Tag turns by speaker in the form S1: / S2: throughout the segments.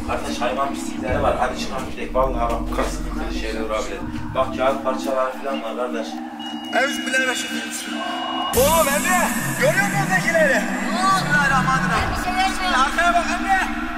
S1: Kardeş hayvan pislikleri var. Hadi çıkalım gidelim. Vallahi bak bu kadar sıkıntılı şeyler olabilir. Bak kağıt parçaları falan var kardeş. Euzubillahimineşşeytanirracim. Oğlum Emre! Görüyor musun oradakileri? Bismillahirrahmanirrahim.
S2: Bir şey yaşmıyor.
S1: Arkaya bak Emre!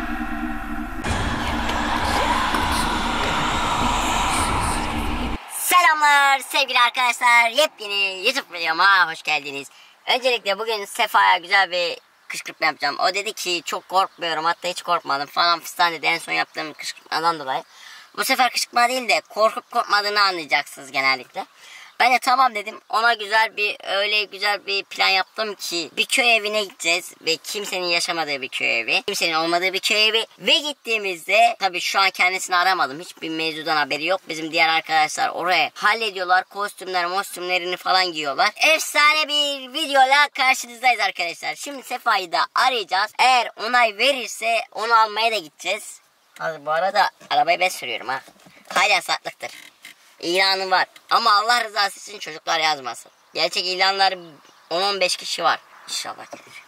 S2: Selamlar sevgili arkadaşlar. Yepyeni YouTube videoma hoş geldiniz. Öncelikle bugün Sefa'ya güzel bir kışkırtma yapacağım. O dedi ki çok korkmuyorum, hatta hiç korkmadım falan fistan dedi en son yaptığım kışkırtmadan dolayı. Bu sefer kışkırtma değil de korkup korkmadığını anlayacaksınız genellikle. Ben de tamam dedim. Ona öyle güzel bir plan yaptım ki bir köy evine gideceğiz ve kimsenin yaşamadığı bir köy evi, kimsenin olmadığı bir köy evi ve gittiğimizde tabii şu an kendisini aramadım. Hiçbir mevzudan haberi yok. Bizim diğer arkadaşlar oraya hallediyorlar. Kostümlerini falan giyiyorlar. Efsane bir videoyla karşınızdayız arkadaşlar. Şimdi Sefa'yı da arayacağız. Eğer onay verirse onu almaya da gideceğiz. Bu arada arabayı ben sürüyorum ha. Hala satlıktır. İlanı var. Ama Allah rızası için çocuklar yazmasın. Gerçek ilanlar 10-15 kişi var. İnşallah gelir.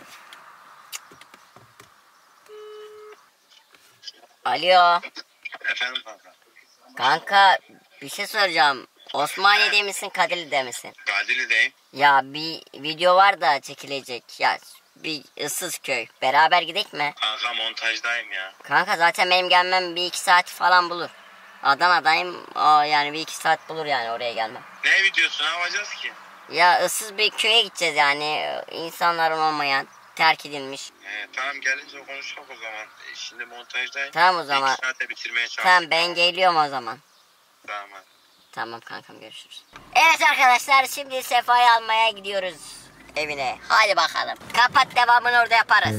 S2: Alo.
S1: Efendim kanka.
S2: Kanka bir şey soracağım. Osmaniye'de misin, Kadirli'de misin?
S1: Kadirli'deyim.
S2: Ya bir video var da çekilecek. Ya bir ıssız köy. Beraber gidek mi?
S1: Kanka montajdayım ya.
S2: Kanka zaten benim gelmem 1-2 saati falan bulur. Adana'dayım. Yani 1-2 saat bulur yani oraya gelmem.
S1: Ne videosu ne yapacağız ki?
S2: Ya ıssız bir köye gideceğiz yani. İnsanların olmayan, terk edilmiş.
S1: Tamam gelince konuşalım o zaman. Şimdi montajdayım.
S2: Tamam o zaman.
S1: 2 saate bitirmeye çalışacağım.
S2: Tamam ben geliyorum o zaman.
S1: Tamam hadi.
S2: Tamam kankam görüşürüz. Evet arkadaşlar şimdi Sefa'yı almaya gidiyoruz evine. Hadi bakalım. Kapat devamını orada yaparız.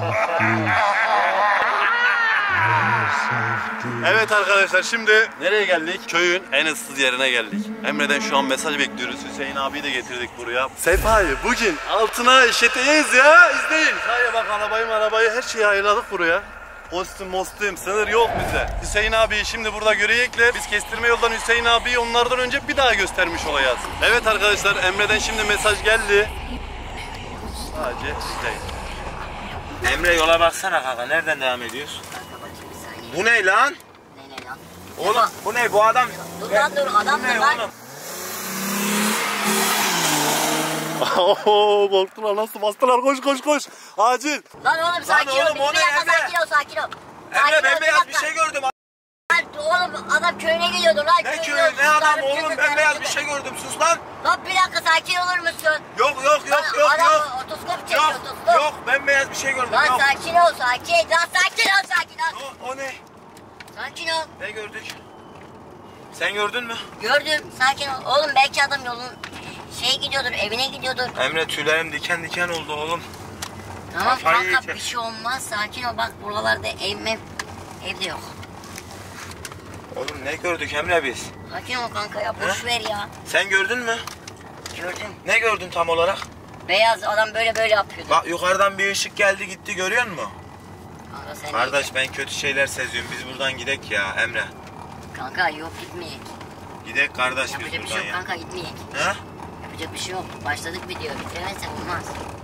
S3: Evet arkadaşlar şimdi nereye geldik? Köyün en ıssız yerine geldik. Emre'den şu an mesaj bekliyoruz. Hüseyin abiyi de getirdik buraya. Sefa'yı bugün altına işleteceğiz ya. İzleyin. Hayır bak arabayı her şeyi ayarladık buraya. Kostüm sınır yok bize. Hüseyin abiyi şimdi burada göreyekle biz kestirme yoldan Hüseyin abiyi onlardan önce bir daha göstermiş olacağız. Evet arkadaşlar Emre'den şimdi mesaj geldi. Sadece izleyin.
S1: Emre yola baksana kanka. Nereden devam ediyoruz? Bu ne lan?
S2: Ne lan?
S1: Oğlum bu ne bu adam?
S2: Dur lan dur adam dur lan.
S3: Oho korktular nasıl bastılar koş acil.
S2: Lan oğlum sakin ol.
S1: oğlum,
S2: Bir
S1: o ne
S2: dakika
S1: Emre?
S2: sakin ol.
S1: Emre bembeyaz bir şey gördüm.
S2: Lan oğlum adam köyüne gidiyordu lan.
S1: Ne köyü ne adam oğlum bembeyaz bir şey gördüm sus lan.
S2: Lan bir dakika sakin olur musun?
S1: Yok.
S2: Adam otoskop çekiyor otoskop.
S1: Yok bembeyaz bir şey gördüm
S2: Lan
S1: yok.
S2: sakin ol sakin. Lan sakin ol.
S1: O ne?
S2: Sakin ol.
S1: Ne gördük? Sen gördün mü?
S2: Gördüm sakin ol. Oğlum belki adam yolun gidiyordur evine gidiyordur.
S1: Emre tüylerim diken diken oldu oğlum.
S2: Tamam
S1: Kafayı
S2: kanka
S1: yiyecek.
S2: bir şey olmaz sakin ol bak buralarda evde yok.
S1: Oğlum ne gördük Emre biz?
S2: Sakin ol kanka ya boş ver ya.
S1: Sen gördün mü?
S2: Gördüm.
S1: Ne gördün tam olarak?
S2: Beyaz adam böyle yapıyordu.
S1: Bak yukarıdan bir ışık geldi gitti görüyor musun?
S2: Kanka sen
S1: Kardeş ben kötü şeyler seziyorum biz buradan gidek ya Emre.
S2: Kanka yok gitmeyek.
S1: Gidek kardeş biz
S2: Yapacak bir şey
S1: buradan
S2: yok
S1: ya.
S2: kanka gitmeyek.
S1: He?
S2: Yapacak bir şey yok. Başladık video bitirmezsek olmaz.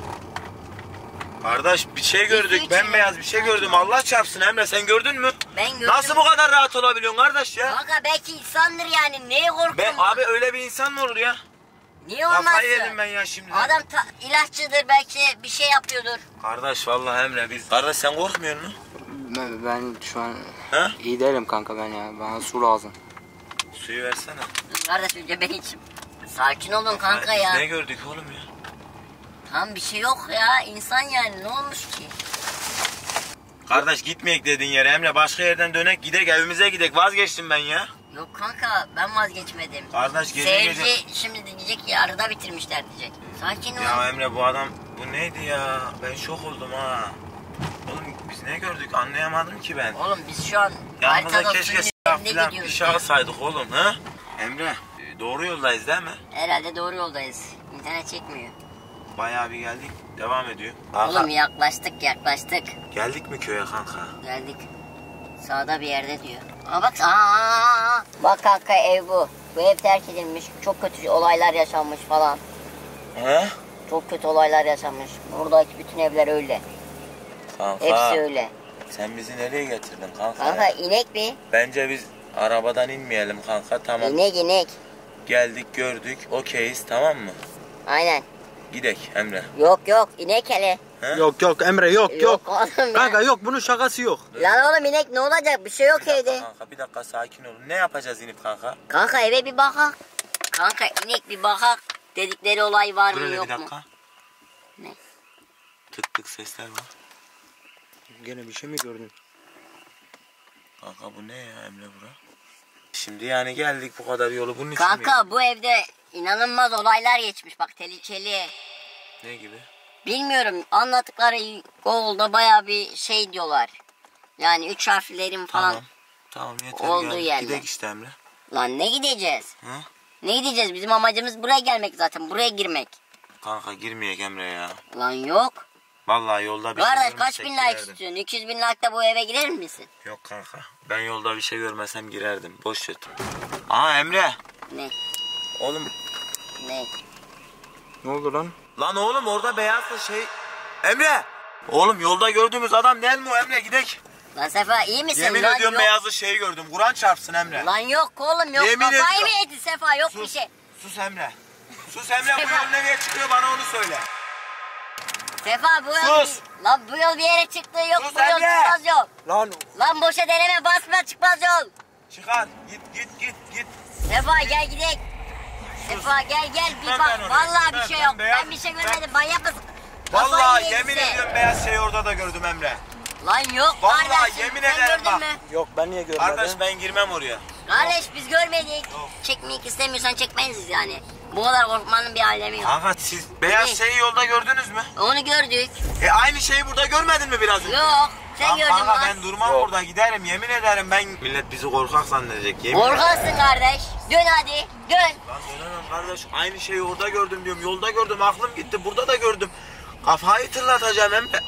S1: Kardeş bir şey gördük
S2: Hiç
S1: bembeyaz bir şey gördüm Allah çarpsın Emre sen gördün mü?
S2: Ben gördüm.
S1: Nasıl bu kadar rahat olabiliyorsun kardeş ya?
S2: Kanka belki insandır yani neye korkuyorsun?
S1: Abi öyle bir insan mı olur ya?
S2: Niye olmazsın?
S1: Kafayı yedim ben ya şimdi.
S2: Adam ilaççıdır belki bir şey yapıyordur.
S1: Kardeş vallahi Emre biz. Kardeş sen korkmuyor musun?
S4: Ben şu an
S1: He?
S4: iyi değilim kanka ben ya. Bana su lazım.
S1: Suyu versene.
S2: Dur kardeş önce ben içim. Sakin olun kanka ya.
S1: Ne gördük oğlum ya?
S2: Tam bir şey yok ya. İnsan yani ne olmuş ki?
S1: Kardeş gitmeyek dediğin yere Emre başka yerden dönek gidek evimize gidek vazgeçtim ben ya.
S2: Yok kanka ben vazgeçmedim.
S1: Kardeş gece
S2: Seyirci
S1: gece.
S2: şimdi diyecek ki arada bitirmişler diyecek. Sakin ol.
S1: Ya Emre bu adam bu neydi ya? Ben şok oldum ha. Oğlum biz ne gördük anlayamadım ki ben.
S2: Oğlum biz şu an
S1: Yanımıza
S2: haritada
S1: keşke
S2: suyun
S1: silah
S2: üzerinde
S1: filan bir
S2: gidiyoruz.
S1: şey alsaydık oğlum ha? Emre doğru yoldayız değil mi?
S2: Herhalde doğru yoldayız. İnternet çekmiyor.
S1: Bayağı bir geldik devam ediyor.
S2: Oğlum yaklaştık.
S1: Geldik mi köye kanka?
S2: Geldik. Sağda bir yerde diyor. Aa bak aa. Bak kanka ev bu. Bu ev terk edilmiş. Çok kötü olaylar yaşanmış falan.
S1: He?
S2: Çok kötü olaylar yaşanmış. Buradaki bütün evler öyle.
S1: Kanka.
S2: Hepsi öyle.
S1: Sen bizi nereye getirdin kanka?
S2: Kanka inek mi?
S1: Bence biz arabadan inmeyelim kanka, tamam.
S2: İnek.
S1: Geldik gördük, okeyiz, tamam mı?
S2: Aynen.
S1: Gidek Emre.
S2: Yok inek hele.
S3: Yok Emre yok.
S2: Oğlum ya.
S3: Kanka yok, bunun şakası yok.
S2: Lan oğlum inek ne olacak? Bir şey yok
S1: Bir dakika
S2: evde.
S1: kanka, bir dakika sakin olun. Ne yapacağız inip kanka?
S2: Kanka eve bir bakak. Kanka inek bir bakak. Dedikleri olay var
S1: Dur
S2: mı
S1: hele
S2: yok
S1: bir
S2: mu?
S1: dakika.
S2: Ne?
S1: Tık tık sesler var.
S3: Gene bir şey mi gördün?
S1: Kanka bu ne ya Emre bura? Şimdi yani geldik bu kadar yolu bunun için mi?
S2: Kanka bu evde inanılmaz olaylar geçmiş. Bak tehlikeli.
S1: Ne gibi?
S2: Bilmiyorum, anlattıkları Google'da baya bir şey diyorlar. Yani 3 harflerin falan.
S1: Tamam yeter,
S2: Olduğu
S1: gel.
S2: yerler.
S1: Gidek işte Emre.
S2: Lan ne gideceğiz?
S1: Hı?
S2: Ne gideceğiz? Bizim amacımız buraya gelmek zaten. Buraya girmek.
S1: Kanka girmeyek Emre ya.
S2: Lan yok.
S1: Vallahi yolda bir şey
S2: Kardeş kaç
S1: görmesek
S2: bin like
S1: girerdim.
S2: istiyorsun? 200 bin like'da bu eve girer misin?
S1: Yok kanka. Ben yolda bir şey görmesem girerdim. Boş ver. Aa Emre.
S2: Ne?
S1: Oğlum.
S2: Ne?
S3: Ne oldu lan?
S1: Lan oğlum orada beyazlı şey. Emre. Oğlum yolda gördüğümüz adam değil mi o Emre? Gidek.
S2: Lan Sefa iyi misin?
S1: Yemin
S2: Lan
S1: ediyorum
S2: yok.
S1: beyazlı şeyi gördüm. Kur'an çarpsın Emre.
S2: Lan yok oğlum yok.
S1: Yemin
S2: Kafayı
S1: ediyorum.
S2: mı yedin Sefa? Yok bir
S1: Sus.
S2: şey.
S1: Sus Emre. Sus Emre, bu
S2: Sefa.
S1: yol nereye çıkıyor bana onu söyle.
S2: Sefa bu yol...
S1: Sus.
S2: Lan bu yol bir yere çıktı yok.
S1: Sus
S2: Bu yol
S1: Emre.
S2: çıkmaz yol.
S3: Lan
S2: Lan boşa deneme basma çıkmaz yol.
S1: Çıkar. Git.
S2: Sefa gel gidelim. Sefa gel bir
S1: Ben
S2: bak.
S1: oraya.
S2: Vallahi
S1: Ben
S2: bir şey yok.
S1: beyaz-
S2: Ben bir şey görmedim. Manyak mısın?
S1: Vallahi
S2: Kafayı
S1: yemin
S2: yedin sen.
S1: ediyorum beyaz şeyi orada da gördüm Emre.
S2: Lan yok
S1: Vallahi
S2: kardeşim.
S1: yemin
S2: Sen
S1: ederim
S2: gördün
S1: bak.
S2: mü?
S3: yok, ben niye görmedim?
S1: Kardeş ben girmem oraya.
S2: Kardeş biz görmedik. Çekmek istemiyorsan çekmeyiz yani. Bu kadar korkmanın bir alemi yok.
S1: Kanka siz beyaz
S2: Ne?
S1: şeyi yolda gördünüz mü?
S2: Onu gördük.
S1: Aynı şeyi burada görmedin mi biraz önce?
S2: Yok. Sen
S1: Lan
S2: gördün
S1: kanka
S2: lan.
S1: ben durmam burada, giderim yemin ederim, ben millet bizi korkak zannedecek yemin ederim.
S2: Korkarsın kardeş. Dön hadi. Dön.
S1: Lan dönemem kardeş, aynı şeyi orada gördüm diyorum, yolda gördüm, aklım gitti, burada da gördüm. Kafayı tırlatacağım Emre.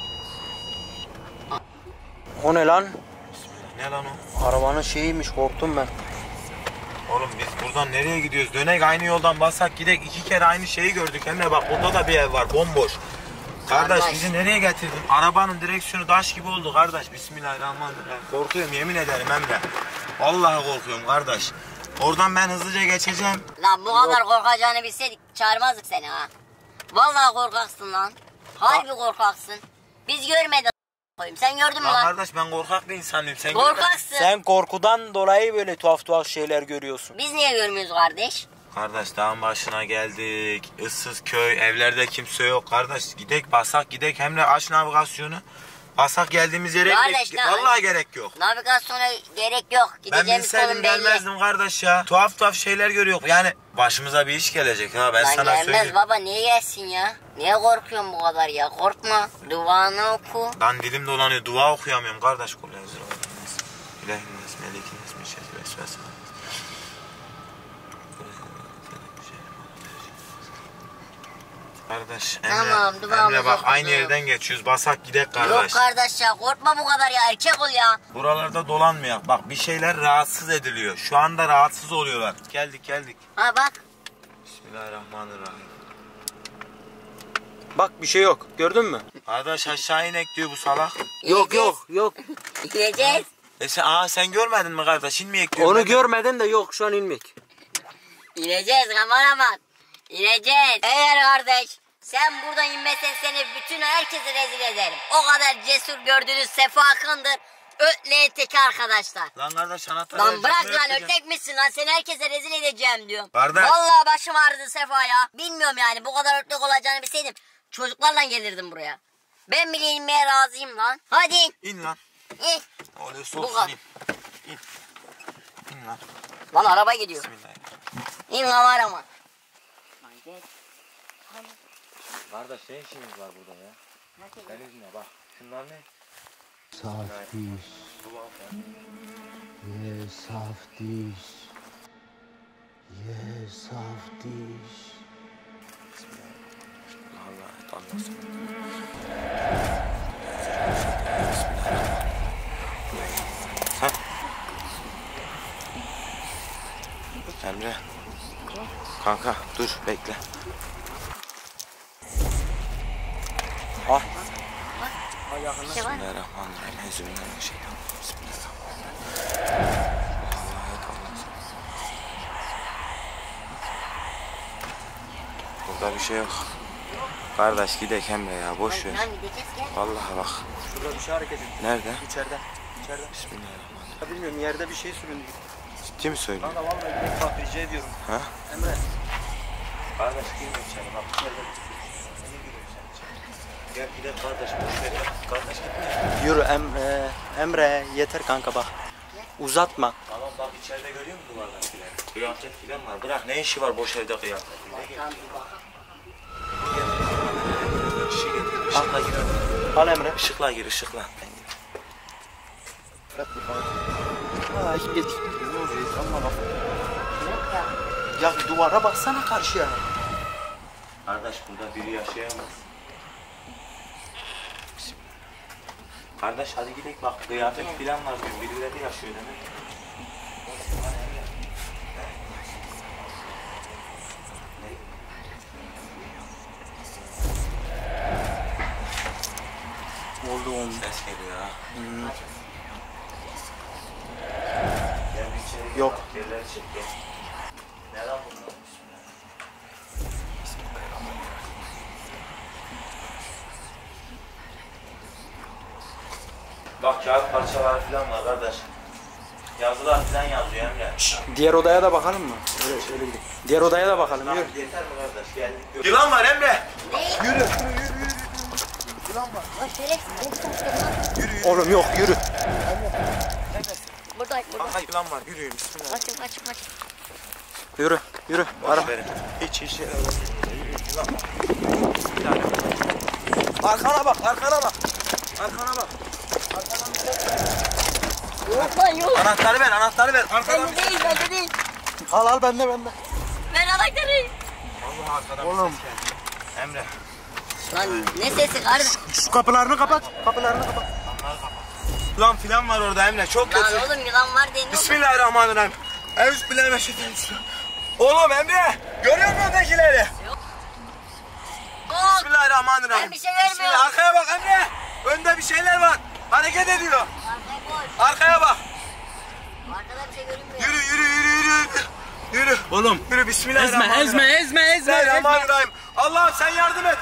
S3: O ne lan?
S1: Ne lan o?
S3: Arabanın şeyiymiş, korktum ben.
S1: Oğlum biz buradan nereye gidiyoruz? Dönek aynı yoldan bassak gidek, 2 kere aynı şeyi gördük Emre, bak burada da bir ev var bomboş. Kardeş
S2: Kardeş.
S1: bizi nereye getirdin? Arabanın direksiyonu taş gibi oldu kardeş. Bismillahirrahmanirrahim. Korkuyorum yemin ederim Emre. Vallahi korkuyorum kardeş. Oradan ben hızlıca geçeceğim.
S2: Lan bu kadar korkacağını bilseydik çağırmazdık seni ha. Vallahi korkaksın lan. Harbi korkaksın. Biz görmedik koyayım. Sen gördün mü
S1: Lan
S2: lan?
S1: kardeş ben korkak bir insanım. Sen
S2: Korkaksın.
S3: Sen korkudan dolayı böyle tuhaf şeyler görüyorsun.
S2: Biz niye görmüyoruz kardeş?
S1: Kardeş dağın başına geldik. Issız köy, evlerde kimse yok. Kardeş gidek basak gidek, hem de aç navigasyonu. Basak geldiğimiz yere
S2: Kardeş,
S1: gidek. Vallahi gerek yok.
S2: Navigasyona gerek yok.
S1: Ben
S2: Gideceğimiz
S1: bilseydim
S2: konum belli.
S1: gelmezdim kardeş ya. Tuhaf şeyler görüyor. Yani başımıza bir iş gelecek ha, ben
S2: Lan
S1: sana
S2: gelmez
S1: söyleyeyim.
S2: baba, niye gelsin ya? Niye korkuyorsun bu kadar ya? Korkma. Duanı oku.
S1: Lan dilim dolanıyor, dua okuyamıyorum kardeş. İlahiniz, melikiniz, müşehir, vesvese. Kardeş
S2: Tamam,
S1: Emre,
S2: duamızı
S1: Emre bak
S2: okuduk.
S1: aynı yerden geçiyoruz, basak gidek kardeş.
S2: Yok kardeş ya, korkma bu kadar ya, erkek ol ya.
S1: Buralarda dolanmayak, bak bir şeyler rahatsız ediliyor. Şu anda rahatsız oluyorlar. Geldik.
S2: Ha bak.
S1: Bismillahirrahmanirrahim.
S3: Bak bir şey yok, gördün mü?
S1: Kardeş aşağı inek diyor bu salak.
S3: Yok.
S2: Yiyeceğiz.
S1: Sen görmedin mi kardeş, inmeyek diyor.
S3: Onu görmedin de yok, şu an inmek.
S2: İneceğiz kameraman. İneceğiz. Eğer kardeş sen buradan inmesen seni bütün herkesi rezil ederim. O kadar cesur gördüğünüz Sefa Akın'dır. Ötleğin teki arkadaşlar.
S1: Lan kardeş anahtarı
S2: Lan bırak
S1: vereceğim,
S2: lan,
S1: öteceğim.
S2: ötlek misin lan, seni herkese rezil edeceğim diyorum.
S1: Kardeş.
S2: Vallahi başım ağrıdı Sefa ya. Bilmiyorum yani, bu kadar ötlek olacağını bilseydim çocuklarla gelirdim buraya. Ben bile inmeye razıyım lan. Hadi in.
S1: İn lan.
S2: İn.
S1: Oluyorsa
S2: Bu
S1: olsun
S2: kadar.
S1: in. İn lan.
S2: Lan araba gidiyor.
S1: Bismillahirrahmanirrahim.
S2: İn kameraman.
S1: Kardeş ne işiniz var burada ya? Deniz ne bak. Şunlar ne?
S5: Soft dish. Yes, soft dish. Yes, soft dish.
S1: Allah tanrısın. Emre. Kanka dur bekle.
S3: Ah.
S2: Bir şey var mı?
S1: Bismillahirrahmanirrahim. Bismillahirrahmanirrahim. Burada bir şey yok. Kardeş gidek Emre ya, boş ver.
S2: Tamam gideceğiz gel.
S1: Vallahi bak.
S6: Şurada bir şey hareket ediyor.
S1: Nerede?
S6: İçeride.
S1: Bismillahirrahmanirrahim.
S6: Ya bilmiyorum, yerde bir şey süründü.
S1: Ciddi mi söylüyorsun?
S6: Kanka vallahi gidelim, bak rica ediyorum.
S1: Ha?
S6: Emre.
S1: Kardeş girme içeri bak. İçeride bir şey. Niye giriyorsun sen içeri? Gel gidelim kardeş, boş ver ya. Kardeş gitme.
S6: Yürü Emre yeter kanka bak. Uzatma.
S1: Tamam bak, içeride görüyor musun duvardakileri? Kıyafet filan var. Bırak, ne işi var boş evde kıyafet? Işık getir. Işıkla gir.
S6: Al Emre.
S1: Işıkla gir, ışıkla.
S6: Ay yedik. Ya duvara baksana karşıya.
S1: Kardeş burada biri yaşayamaz. Kardeş hadi gidelim bak, kıyafet filan var diyorum. Birileri yaşıyor demek.
S6: Oldu oğlum.
S1: Ses geliyor ha. Gel bir içeri gir,
S6: Yok.
S1: bak, yerleri çek gel. Ne lan bunlar? Bak kağıt parçaları falan var kardeş. Yazılar falan yazıyor Emre.
S6: Diğer odaya da bakalım mı? Öyle şöyle gidelim. Diğer odaya da bakalım.
S1: Tamam,
S6: Yürü.
S1: yeter mi kardeş? Gel. Yılan var Emre.
S6: Yürü.
S2: Lan şerefsiz.
S6: Oğlum yok, yürü.
S2: Buradayım burada.
S1: Aha yılan var. Yürüyün bismillah.
S2: Kaçın.
S6: Yürü. Yürü. Ara.
S1: Hiç işe yaramaz. Yılan var. Bir tane. Arkana bak. Arkana bak.
S2: Yok lan yok.
S1: Anahtarı ver. Arkana
S2: Bende değil bende değil.
S6: Al bende.
S2: Ben anahtarı.
S1: Allah arkadan
S6: Oğlum.
S1: bir ses geldi. Emre.
S2: Lan ne sesi kardeş?
S6: Şu kapılarını kapat.
S1: Yılan filan var orada Emre. Çok
S2: Lan
S1: kötü.
S2: oğlum yılan var deniyor.
S1: Bismillahirrahmanirrahim. Euzubillahimineşşeytanirracim. Oğlum Emre. Görüyor musun oradakileri?
S2: Yok.
S1: Bismillahirrahmanirrahim.
S2: Ben bir şey görmüyorum.
S1: Bismillah. Arkaya bak Emre. Önde bir şeyler var. Hareket ediyor. Arkaya bak.
S2: Arkada bir şey görünmüyor.
S1: Yürü. Oğlum. Yürü bismillahirrahmanirrahim.
S6: ezme.
S1: Bismillahirrahmanirrahim. Allah'ım sen yardım et.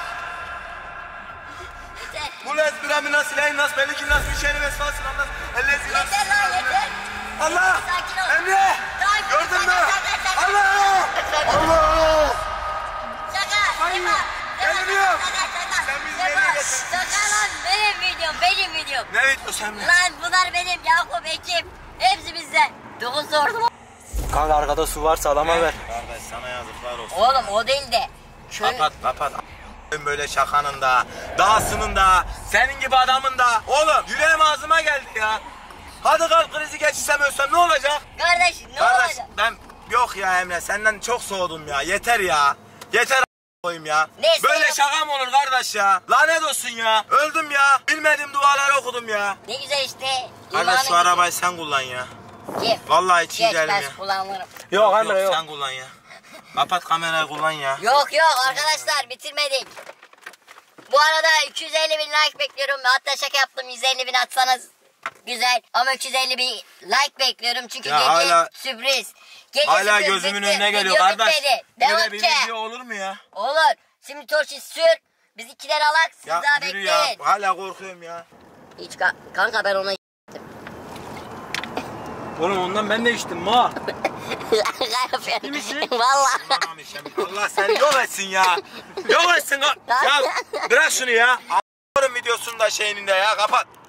S2: Yeter.
S1: Bu lezbiremi nasıl eyn nasıl belki nasıl bir şeyini vesfasın anlas. Ellezi nasıl.
S2: Yeter lan yeter.
S1: Allah.
S2: Sakin ol.
S1: Emre.
S2: Sakin ol,
S1: Gördün mü?
S2: sakin.
S1: Allah. Allah.
S2: Şaka. Yapma.
S1: Gelmiyor. Sen bizi nereye getirdin?
S2: Şaka lan benim videom.
S1: Ne videosu Emre?
S2: Lan bunlar benim Yakup ekip. Hepsi bizden. 9 sordum.
S6: Kanka arkada su varsa adama ver.
S1: Kardeş sana yazıklar olsun.
S2: Oğlum o değil de.
S1: Kapat. Böyle şakanın da, dağsının da, senin gibi adamın da. Oğlum yüreğim ağzıma geldi ya. Hadi kalp krizi geçirsem ölsem ne olacak?
S2: Kardeş ne
S1: Kardeş
S2: olacak?
S1: ben yok ya Emre, senden çok soğudum ya. Yeter ya. Yeter koyayım ya.
S2: Neyse
S1: Böyle
S2: ya.
S1: şaka mı olur kardeş ya? Lanet olsun ya. Öldüm ya. Bilmediğim duaları okudum ya.
S2: Ne güzel işte.
S1: Kardeş şu arabayı sen kullan ya.
S2: Kim?
S1: Vallahi hiç iyi
S2: Geç
S1: değilim
S2: ben
S1: ya.
S2: kullanırım.
S6: Yok Emre yok.
S1: Sen kullan ya. Kapat kamerayı, kullan ya.
S2: Yok arkadaşlar bitirmedik. Bu arada 250 bin like bekliyorum. Hatta şaka yaptım, 150 bin atsanız güzel. Ama 250 bin like bekliyorum çünkü
S1: Ya
S2: gece
S1: hala-
S2: sürpriz. Gece
S1: Hala
S2: sürpriz
S1: gözümün
S2: bitti.
S1: önüne geliyor
S2: Video
S1: kardeş.
S2: bitmedi.
S1: Böyle
S2: Devam
S1: bir
S2: ki.
S1: video olur mu ya?
S2: Olur. Şimdi torçi sür. Biz ikiler alak. Siz
S1: Ya
S2: daha
S1: yürü ya.
S2: bekleyin.
S1: Hala korkuyorum ya.
S2: Hiç kanka ben ona
S6: Oğlum ondan ben de içtim ma.
S2: Ciddi misin? Valla.
S1: Allah seni yok etsin ya. Yok etsin. Ya bırak şunu ya. A**ın videosunda şeyinde ya, kapat.